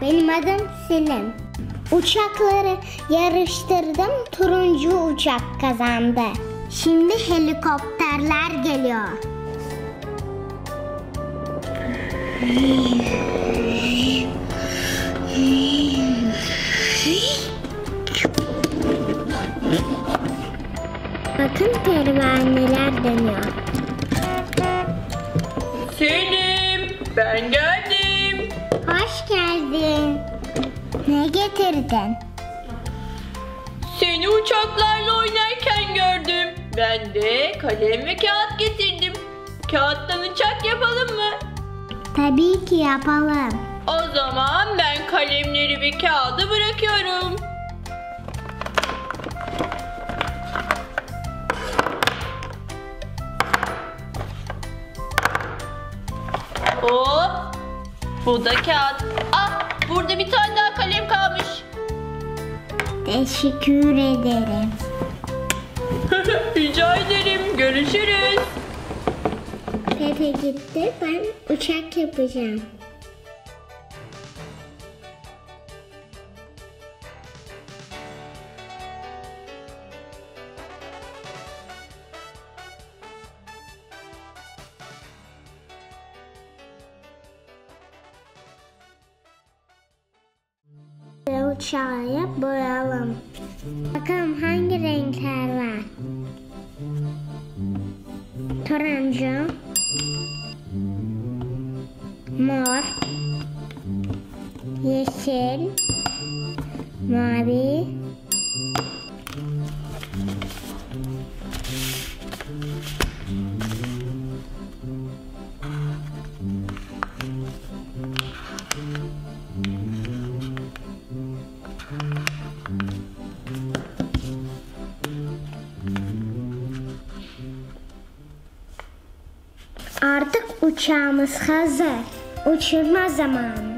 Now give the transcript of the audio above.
benim adım Selim. Uçakları yarıştırdım, turuncu uçak kazandı. Şimdi helikopterler geliyor. Bakın pervaneler dönüyor. Selim, ben geldim. Hoş geldin. Ne getirdin? Seni uçaklarla oynarken gördüm. Ben de kalem ve kağıt getirdim. Kağıttan uçak yapalım mı? Tabii ki yapalım. O zaman ben kalemleri ve kağıdı bırakıyorum. Hop. Bu da kağıt. Ah, burada bir tane daha kalem kalmış. Teşekkür ederim. Rica ederim. Görüşürüz. Pepe gitti, ben uçak yapacağım. Uçağı boyayalım. Bakalım hangi renkler var. Turuncu, mor, yeşil, mavi, artık uçağımız hazır. Uçurma zamanı.